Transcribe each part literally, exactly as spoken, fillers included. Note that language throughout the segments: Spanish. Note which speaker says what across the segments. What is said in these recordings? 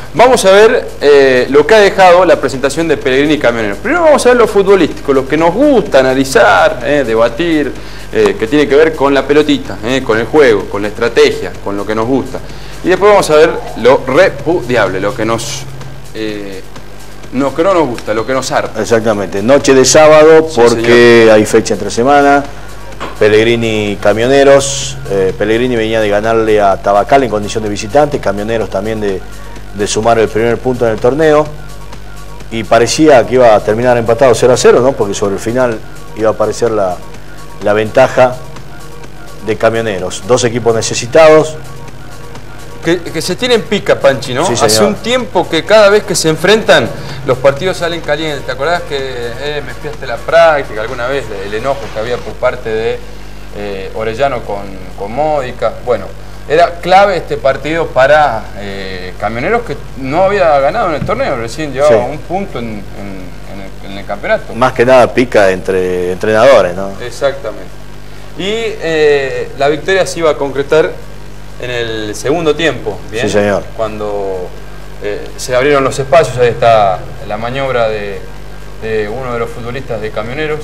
Speaker 1: vamos a ver eh, lo que ha dejado la presentación de Pellegrini y Camioneros. Primero vamos a ver lo futbolístico, lo que nos gusta analizar, eh, debatir, eh, que tiene que ver con la pelotita, eh, con el juego, con la estrategia, con lo que nos gusta. Y después vamos a ver lo repudiable, lo que nos... Eh, Lo que no nos gusta, lo que nos harta.
Speaker 2: Exactamente, noche de sábado,
Speaker 1: Sí,
Speaker 2: porque
Speaker 1: señor.
Speaker 2: hay fecha entre semana. Pellegrini Camioneros, eh, Pellegrini venía de ganarle a Tabacal en condición de visitante, Camioneros también de, de sumar el primer punto en el torneo, y parecía que iba a terminar empatado cero a cero, ¿no? Porque sobre el final iba a aparecer la, la ventaja de Camioneros. Dos equipos necesitados.
Speaker 1: Que, que se tienen pica, Panchi, ¿no?
Speaker 2: Sí,
Speaker 1: Hace un tiempo que cada vez que se enfrentan, los partidos salen calientes. ¿Te acordás que eh, me espiaste la práctica alguna vez? El enojo que había por parte de eh, Orellano con, con Módica. Bueno, era clave este partido para eh, Camioneros, que no había ganado en el torneo, recién llevaba sí. un punto en, en, en, el, en el campeonato.
Speaker 2: Más que nada pica entre entrenadores, ¿no?
Speaker 1: Exactamente. Y eh, la victoria se iba a concretar en el segundo tiempo, ¿bien?
Speaker 2: Sí, señor.
Speaker 1: Cuando eh, se abrieron los espacios, ahí está la maniobra de, de uno de los futbolistas de Camioneros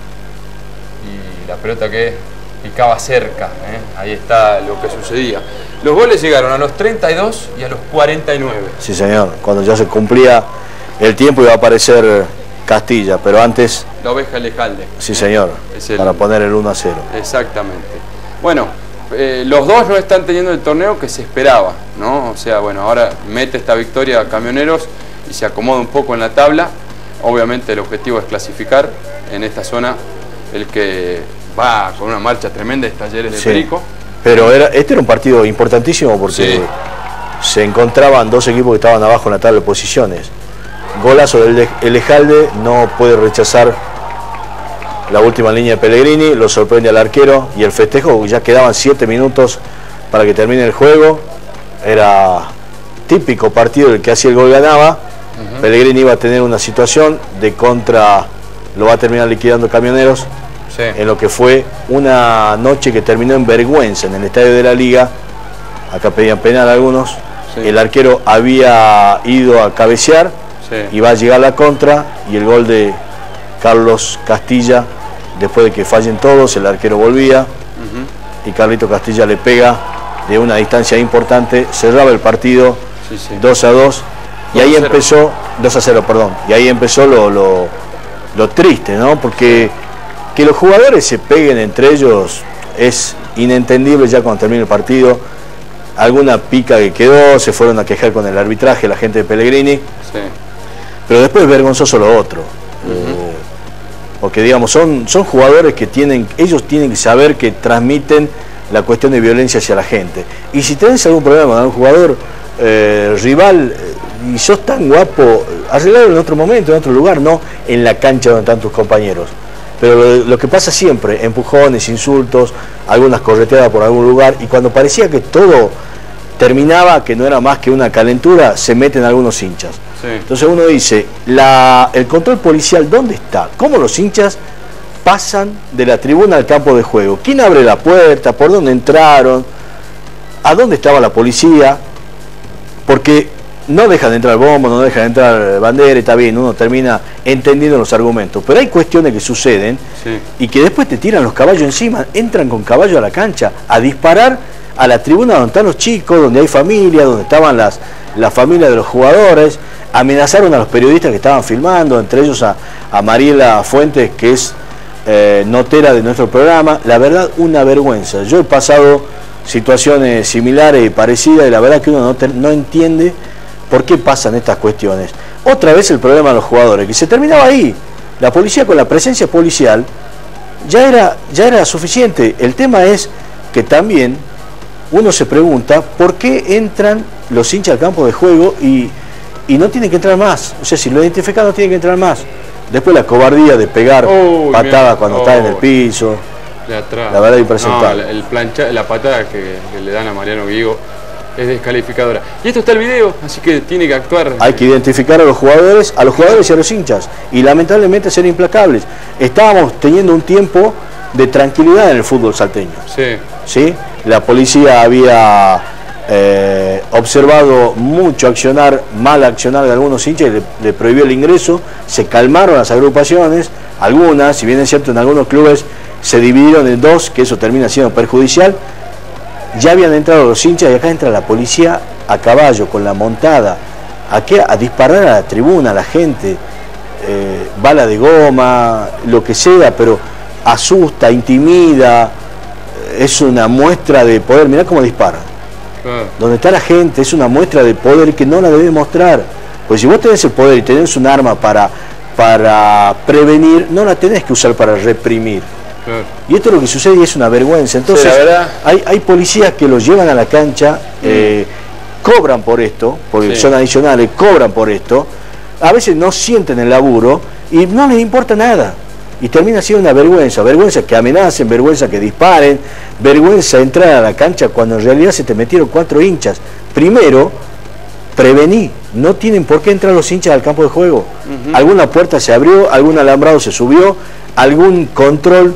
Speaker 1: y la pelota que picaba cerca, ¿eh? Ahí está lo que sucedía. Los goles llegaron a los treinta y dos y a los cuarenta y nueve.
Speaker 2: Sí, señor. Cuando ya se cumplía el tiempo iba a aparecer Castilla, pero antes...
Speaker 1: La oveja Elejalde.
Speaker 2: Sí, señor,
Speaker 1: es el...
Speaker 2: para poner el uno a cero.
Speaker 1: Exactamente. Bueno, Eh, los dos no están teniendo el torneo que se esperaba, ¿no? O sea, bueno, ahora mete esta victoria a Camioneros y se acomoda un poco en la tabla. Obviamente el objetivo es clasificar en esta zona. El que va con una marcha tremenda es Talleres de
Speaker 2: Sí,
Speaker 1: Perico.
Speaker 2: pero era, este era un partido importantísimo porque
Speaker 1: Sí.
Speaker 2: se encontraban dos equipos que estaban abajo en la tabla de posiciones. Golazo del Elejalde, no puede rechazar la última línea de Pellegrini, lo sorprende al arquero y el festejo, ya quedaban siete minutos para que termine el juego. Era típico partido, el que hacía el gol ganaba. Uh-huh. Pellegrini iba a tener una situación de contra, lo va a terminar liquidando Camioneros, sí. En lo que fue una noche que terminó en vergüenza en el estadio de la Liga. Acá pedían penal algunos. Sí. El arquero había ido a cabecear, sí. Y va a llegar la contra y el gol de Carlos Castilla. Después de que fallen todos, el arquero volvía, uh-huh. Y Carlito Castilla le pega de una distancia importante, cerraba el partido, sí, sí. dos a dos, y ahí empezó, dos a cero, perdón, y ahí empezó lo, lo, lo triste, ¿no? Porque que los jugadores se peguen entre ellos es inentendible ya cuando termina el partido. Alguna pica que quedó, se fueron a quejar con el arbitraje, la gente de Pellegrini, sí. Pero después es vergonzoso lo otro. Uh-huh. eh, Porque digamos, son, son jugadores que tienen, ellos tienen que saber que transmiten la cuestión de violencia hacia la gente. Y si tenés algún problema con un jugador eh, rival y sos tan guapo, arreglalo en otro momento, en otro lugar, no en la cancha donde están tus compañeros. Pero lo, lo que pasa siempre, empujones, insultos, algunas correteadas por algún lugar, y cuando parecía que todo terminaba, que no era más que una calentura, se meten algunos hinchas. Sí. Entonces uno dice, la, el control policial, ¿dónde está? ¿Cómo los hinchas pasan de la tribuna al campo de juego? ¿Quién abre la puerta? ¿Por dónde entraron? ¿A dónde estaba la policía? Porque no dejan de entrar bombo, no dejan de entrar bandera, está bien, uno termina entendiendo los argumentos, pero hay cuestiones que suceden, sí. Y que después te tiran los caballos encima, entran con caballo a la cancha a disparar a la tribuna donde están los chicos, donde hay familia, donde estaban las, las familias de los jugadores. Amenazaron a los periodistas que estaban filmando, entre ellos a, a Mariela Fuentes, que es eh, notera de nuestro programa. La verdad, una vergüenza. Yo he pasado situaciones similares y parecidas y la verdad que uno no, te, no entiende por qué pasan estas cuestiones. Otra vez el problema de los jugadores, que se terminaba ahí. La policía, con la presencia policial, ya era, ya era suficiente. El tema es que también uno se pregunta por qué entran los hinchas al campo de juego y... y no tienen que entrar más. O sea, si lo identifican no tienen que entrar más. Después la cobardía de pegar oh, patada cuando oh, está en el piso.
Speaker 1: De atrás.
Speaker 2: La verdad impresentable.
Speaker 1: No, el plancha, la patada que, que le dan a Mariano Guigo es descalificadora. Y esto está el video, así que tiene que actuar.
Speaker 2: Hay que identificar a los jugadores, a los jugadores y a los hinchas. Y lamentablemente ser implacables. Estábamos teniendo un tiempo de tranquilidad en el fútbol salteño.
Speaker 1: Sí.
Speaker 2: ¿Sí? La policía había eh, observado mucho accionar, mal accionar de algunos hinchas, le, le prohibió el ingreso, se calmaron las agrupaciones, algunas, si bien es cierto en algunos clubes se dividieron en dos, que eso termina siendo perjudicial, ya habían entrado los hinchas y acá entra la policía a caballo, con la montada, a, qué? A disparar a la tribuna, a la gente, eh, bala de goma, lo que sea, pero asusta, intimida, es una muestra de poder. Mirá cómo dispara. Ah. Donde está la gente, es una muestra de poder que no la debe mostrar. Pues si vos tenés el poder y tenés un arma para, para prevenir, no la tenés que usar para reprimir. Ah. Y esto es lo que sucede y es una vergüenza. Entonces, sí, hay, hay policías que los llevan a la cancha, mm. eh, cobran por esto, porque sí. son adicionales, cobran por esto, a veces no sienten el laburo y no les importa nada. Y termina siendo una vergüenza, vergüenza que amenacen, vergüenza que disparen, vergüenza entrar a la cancha cuando en realidad se te metieron cuatro hinchas. Primero, prevení, no tienen por qué entrar los hinchas al campo de juego. Uh-huh. Alguna puerta se abrió, algún alambrado se subió, algún control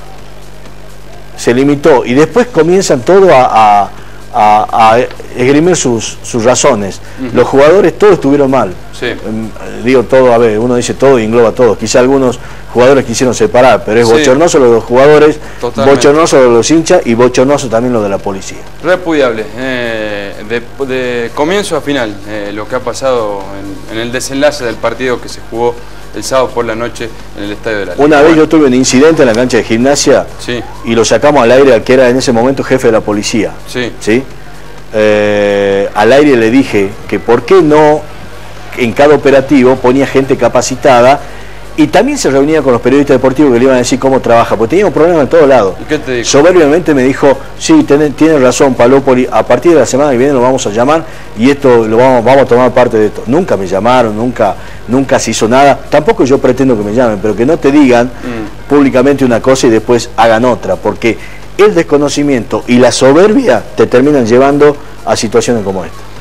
Speaker 2: se limitó y después comienzan todo a, a, a, a esgrimir sus, sus razones. Uh-huh. Los jugadores todos estuvieron mal. Sí. Digo todo, a ver, uno dice todo y engloba todo. Quizá algunos jugadores quisieron separar, pero es sí. bochornoso lo de los jugadores, totalmente. Bochornoso lo de los hinchas y bochornoso también lo de la policía.
Speaker 1: Repudiable, eh, de, de comienzo a final, eh, lo que ha pasado en, en el desenlace del partido que se jugó el sábado por la noche en el Estadio de la Liga.
Speaker 2: Una vez yo tuve un incidente en la cancha de Gimnasia sí. y lo sacamos al aire al que era en ese momento jefe de la policía. Sí. ¿Sí? Eh, al aire le dije que por qué no en cada operativo ponía gente capacitada y también se reunía con los periodistas deportivos que le iban a decir cómo trabaja, porque teníamos problemas en todos lados.
Speaker 1: ¿Y qué te dijo?
Speaker 2: Soberbiamente me dijo, sí, tiene, tiene razón Palópoli, a partir de la semana que viene lo vamos a llamar y esto lo vamos, vamos a tomar parte de esto. Nunca me llamaron, nunca, nunca se hizo nada, tampoco yo pretendo que me llamen, pero que no te digan mm. públicamente una cosa y después hagan otra, porque el desconocimiento y la soberbia te terminan llevando a situaciones como esta.